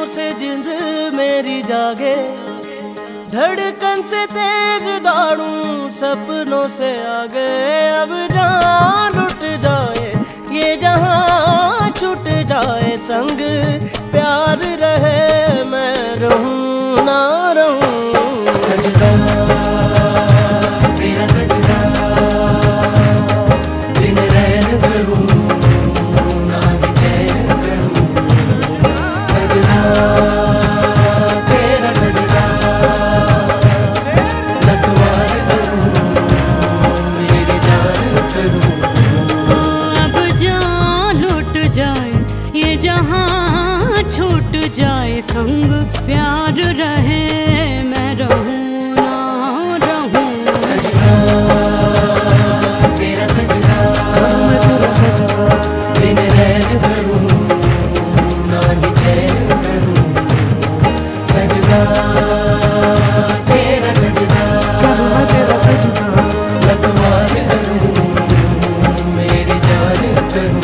से जिंद मेरी जागे, धड़कन से तेज दौड़ूं सपनों से आगे। अब जान लुट जाए ये जहां छूट जाए संग प्यार रहे, मैं रहूं ना रहूं। सजदा तेरा सजदा, दिन रैन करूं ना ही चैन करूं। सजदा तेरा सजदा, लखवार करूं मेरी जान करूं। अब जान लुट जाए ये जहां छूट जाए संग प्यार रहे, मैं रहूं ना रहूं। सजदा तेरा सजदा, मैं तेरा सजदा, बिन रैन करूं ना ही चैन करूं। सजदा तेरा सजदा, मैं तेरा सजदा, लखवार करूं मेरी जान करूं।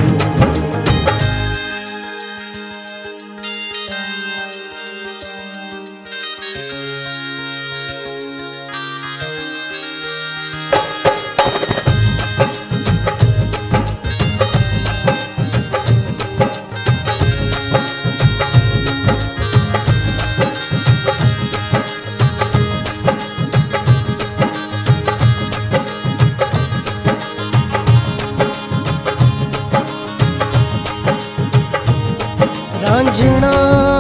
रांझना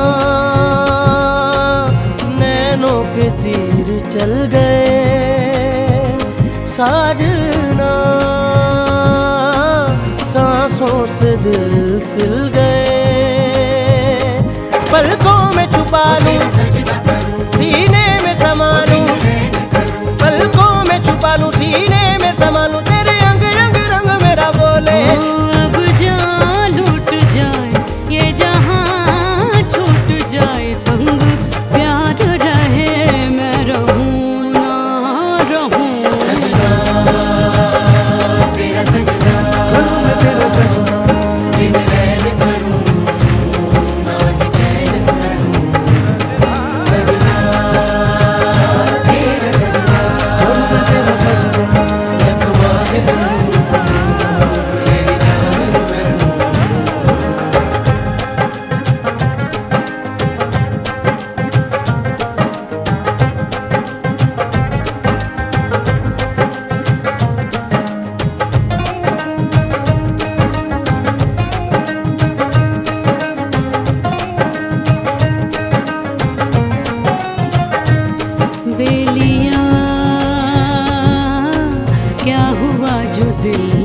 नैनों के तीर चल गए, साजना सांसों से दिल सिल गए। पलकों में छुपा लूं सीने में समा लूं, पलकों में छुपा लूं सीने में समा लूं, तेरे अंग रंग रंग मेरा बोले। अब जान लुट जाए ये जहां छूट जाए संग प्यार रहे, मैं रहूं ना रहूं। सजदा तेरा सजदा, मैं तेरा सजदा, बिन रैन करूं ना ही चैन करूं। सजदा तेरा सजदा, मैं तेरा सजदा, लखवार करूं मेरी जान करूं। बेलियां क्या हुआ जो दिल